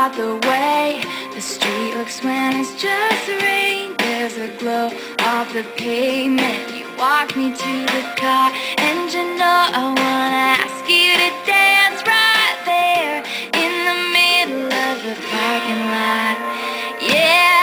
about the way the street looks when it's just rain. There's a glow off the pavement. You walk me to the car, and you know I wanna ask you to dance right there in the middle of the parking lot. Yeah.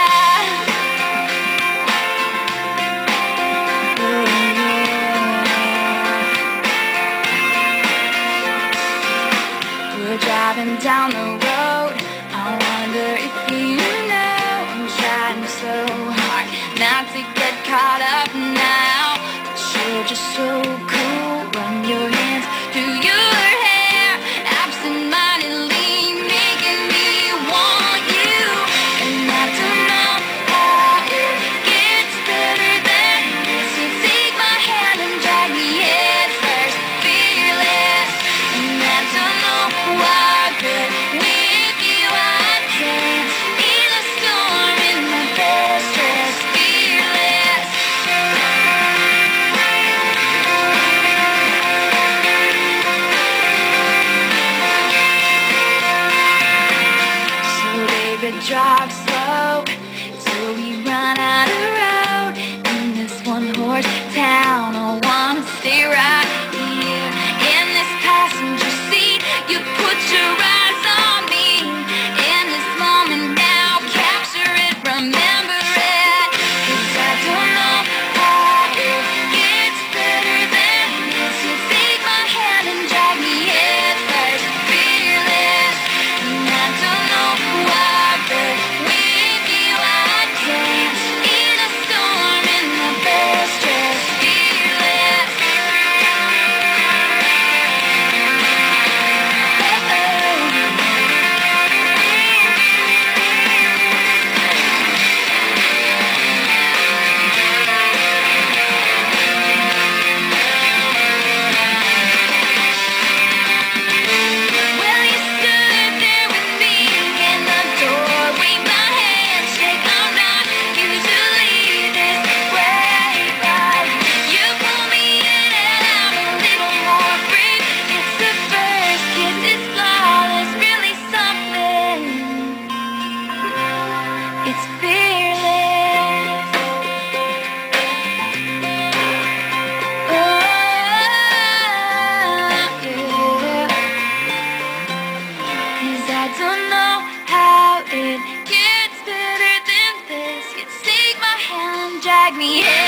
We're driving down the road. I wonder if you know I'm trying so hard not to get caught up now, but you're just so cool. Run your hands through your hair, absent-mindedly making me want you. And I don't know how it gets better than this. You take my hand and drag me head first, fearless. And I don't know why, but with you I dance in the storm in my best dress, fearless. So baby, drive slow till we run out of road in this one-horse town. I wanna stay right here in this passenger seat. You put your eyes on me in this moment now. Capture it, remember it, 'cause I don't know how it gets better than this. You take my hand and drag me head first, fearless. And I don't know why, but with you I dance in a storm in my best dress, fearless. Well, you stood there with me in the doorway, my handshake. I'm not usually this way, but you pull me in and I'm a little more free. It's the first kiss, it's flawless, really something. It's fearless. Oh, yeah. 'Cause I don't know how it gets better than this. You take my hand, drag me